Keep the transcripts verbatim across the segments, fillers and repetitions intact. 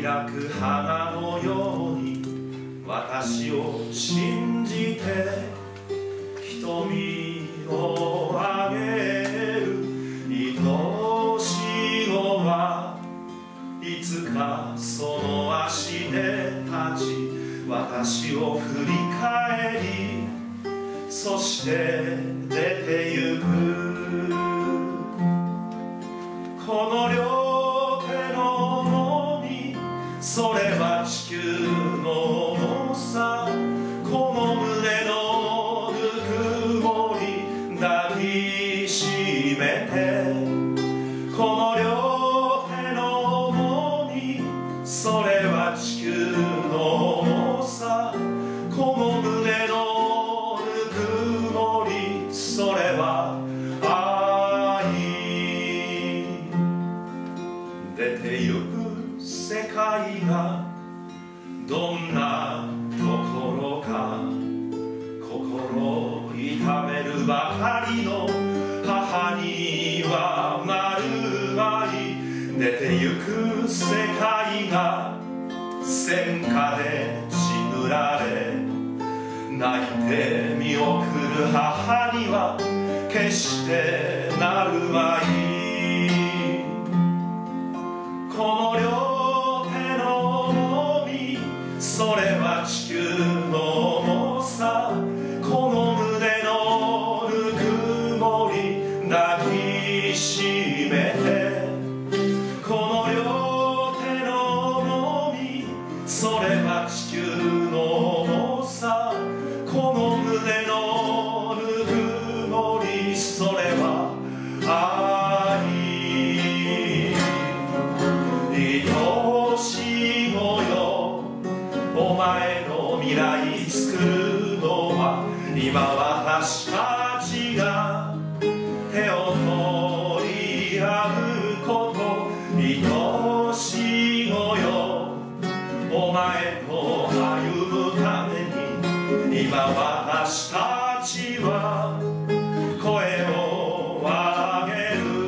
く花のように私を信じて瞳を上げる愛し子はいつかその足で立ち私を振り返りそして出てゆくこの両手の重みそれは地球の重さこの胸のぬくもり抱きしめてこの両手の重みそれは地球の重さこの胸のぬくもりそれは出てゆく世界がどんなところか心痛めるばかりの母にはなるまい出てゆく世界が戦火で血塗られ泣いて見送る母には決してなるまいこの両手の重みそれは地球の重さこの胸のぬくもり抱きしめてこの両手の重みそれは地球の重さこの胸のぬくもりそれは愛愛しい子よお前の未来作るのは今私たちが手を取り合うこと愛しい子よお前と歩むために今私たちは声を上げる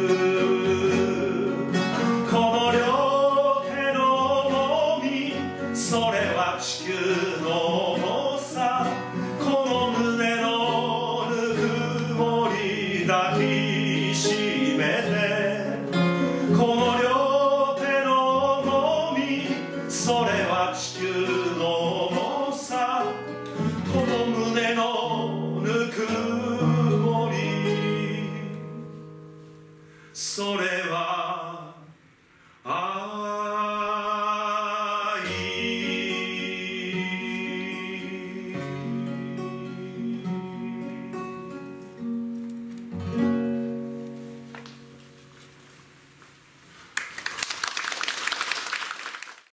それは地球の重さこの胸のぬくもり抱きしめてこの両手の重みそれは地球の重さこの胸のぬくもりそれは愛